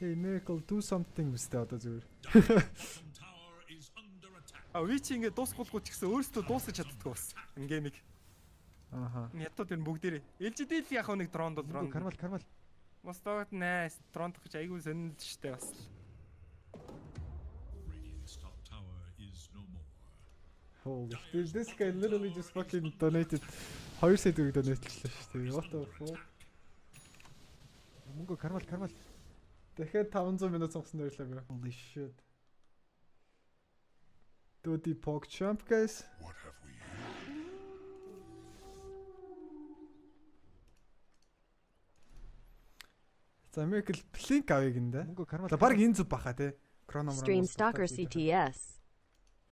Hey Miracle do something үстэй одоо зүгээр. Вич ингэ дуусгуулгүй ч гэсэн өөрөөсөө дуусгаж чаддгүй бас. Ингээ нэг. Ааха. Ятууд энэ бүгдээрээ. LGD-л яг нэг дронд бол дрон. Кармал. Бас таад найс. Дронд гэж айгүй сонинд штэ бас. Holy shit, this guy literally just fucking donated 2 сая төгрөг донейтлээ шүү дээ. What the fuck? Мөнгө кармал. Дахиад 500 минут сонгосон дээрлээ. Holy shit. Do the pork chump guys. What have we here? За Miracle Blink авъя гиндэ. Мөнгө кармал. За баг энэ зүг баха те. Stream Stalker CTS.